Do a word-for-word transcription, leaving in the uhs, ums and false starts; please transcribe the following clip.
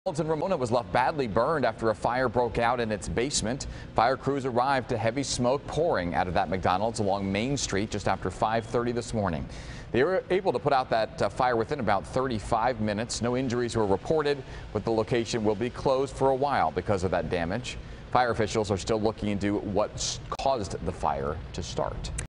McDonald's in Ramona was left badly burned after a fire broke out in its basement. Fire crews arrived to heavy smoke pouring out of that McDonald's along Main Street just after five thirty this morning. They were able to put out that uh, fire within about thirty-five minutes. No injuries were reported, but the location will be closed for a while because of that damage. Fire officials are still looking into what caused the fire to start.